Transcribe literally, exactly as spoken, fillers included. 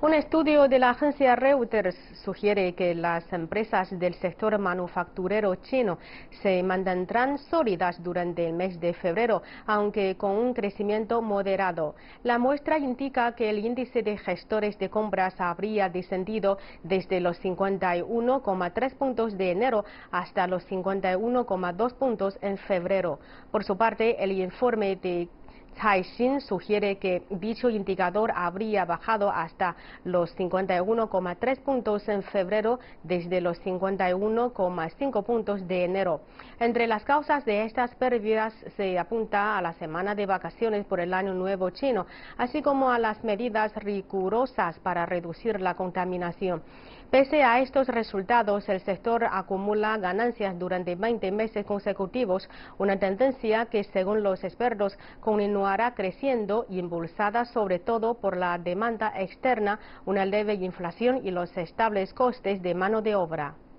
Un estudio de la agencia Reuters sugiere que las empresas del sector manufacturero chino se mantendrán sólidas durante el mes de febrero, aunque con un crecimiento moderado. La muestra indica que el índice de gestores de compras habría descendido desde los cincuenta y uno coma tres puntos de enero hasta los cincuenta y uno coma dos puntos en febrero. Por su parte, el informe de Caixin sugiere que dicho indicador habría bajado hasta los cincuenta y uno coma tres puntos en febrero desde los cincuenta y uno coma cinco puntos de enero. Entre las causas de estas pérdidas se apunta a la semana de vacaciones por el Año Nuevo chino, así como a las medidas rigurosas para reducir la contaminación. Pese a estos resultados, el sector acumula ganancias durante veinte meses consecutivos, una tendencia que, según los expertos, continuará creciendo, impulsada sobre todo por la demanda externa, una leve inflación y los estables costes de mano de obra.